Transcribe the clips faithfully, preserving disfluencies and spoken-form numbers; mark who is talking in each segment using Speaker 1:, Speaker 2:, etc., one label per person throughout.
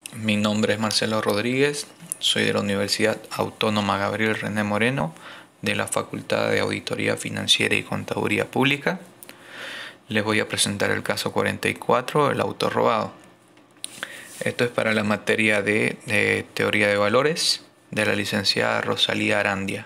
Speaker 1: Mi nombre es Marcelo Rodríguez, soy de la Universidad Autónoma Gabriel René Moreno, de la Facultad de Auditoría Financiera y Contaduría Pública. Les voy a presentar el caso cuarenta y cuatro, el auto robado. Esto es para la materia de, de Teoría de Valores de la licenciada Rosalía Arandia.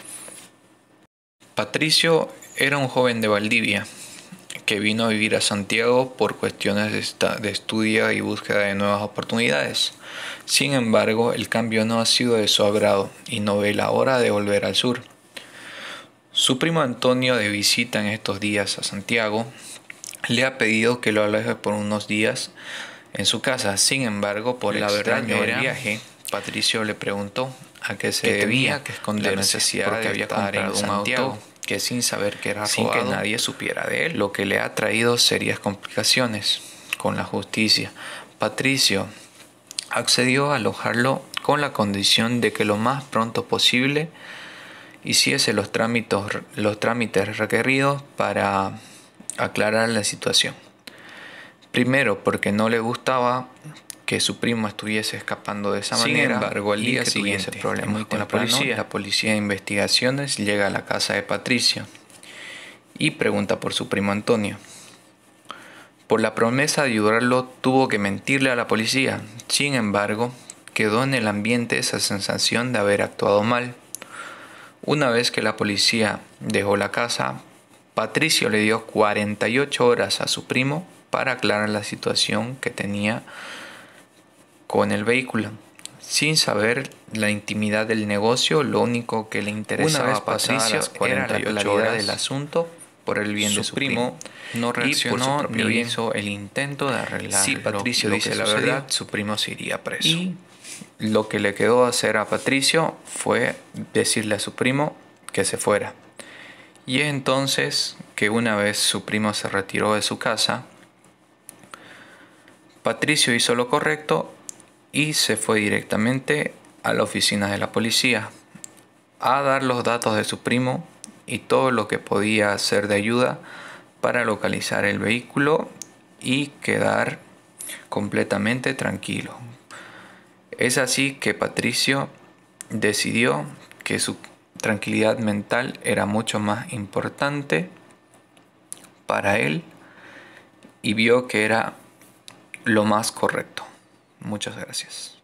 Speaker 1: Patricio era un joven de Valdivia que vino a vivir a Santiago por cuestiones de, de estudio y búsqueda de nuevas oportunidades. Sin embargo, el cambio no ha sido de su agrado y no ve la hora de volver al sur. Su primo Antonio, de visita en estos días a Santiago, le ha pedido que lo aloje por unos días en su casa. Sin embargo, por el extraño del viaje, Patricio le preguntó a qué se debía, que esconderse, la necesidad porque de había comprado un auto que sin saber que era sin robado, que nadie supiera de él, lo que le ha traído serias complicaciones con la justicia. Patricio accedió a alojarlo con la condición de que lo más pronto posible hiciese los trámites, los trámites requeridos para aclarar la situación. Primero, porque no le gustaba que su primo estuviese escapando de esa manera. Sin embargo, al día siguiente, problemas muy con la policía, la policía de investigaciones llega a la casa de Patricio y pregunta por su primo Antonio. Por la promesa de ayudarlo, tuvo que mentirle a la policía. Sin embargo, quedó en el ambiente esa sensación de haber actuado mal. Una vez que la policía dejó la casa, Patricio le dio cuarenta y ocho horas a su primo para aclarar la situación que tenía con el vehículo. Sin saber la intimidad del negocio, lo único que le interesaba a Patricio era la claridad del asunto por el bien de su primo. No reaccionó ni hizo el intento de arreglarlo. Si Patricio dice la verdad, su primo se iría preso. Y lo que le quedó hacer a Patricio fue decirle a su primo que se fuera. Y es entonces que una vez su primo se retiró de su casa, Patricio hizo lo correcto y se fue directamente a la oficina de la policía a dar los datos de su primo y todo lo que podía hacer de ayuda para localizar el vehículo y quedar completamente tranquilo. Es así que Patricio decidió que su tranquilidad mental era mucho más importante para él y vio que era lo más correcto. Muchas gracias.